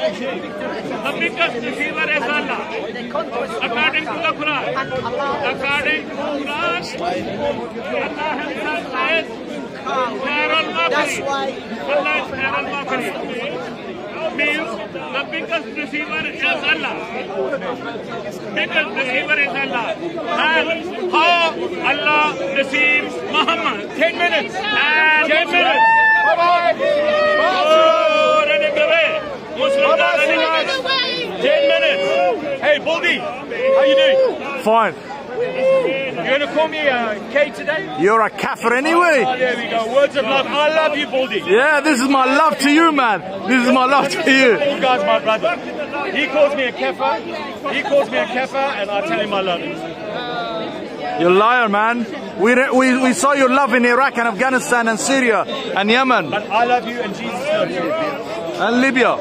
The biggest deceiver is Allah. According to the Quran. According to Quran, Allah himself says, That's why. Allah is al-Maqri. Means the biggest deceiver is Allah. Biggest deceiver is Allah. And how Allah deceives Muhammad. 10 minutes. And 10 minutes. Bye-bye. Oh, running away. Muslims are running away. 10 minutes. Hey, Baldy, how you doing? Fine. You gonna call me K today? You're a kafir anyway. Oh, there we go. Words of love. I love you, Baldy. Yeah, this is my love to you, man. This is my love to you. You guys, my brother. He calls me a kafir. He calls me a kafir, and I tell him I love him. You're a liar, man. We saw your love in Iraq and Afghanistan and Syria and Yemen. But I love you, and Jesus loves you. And Libya.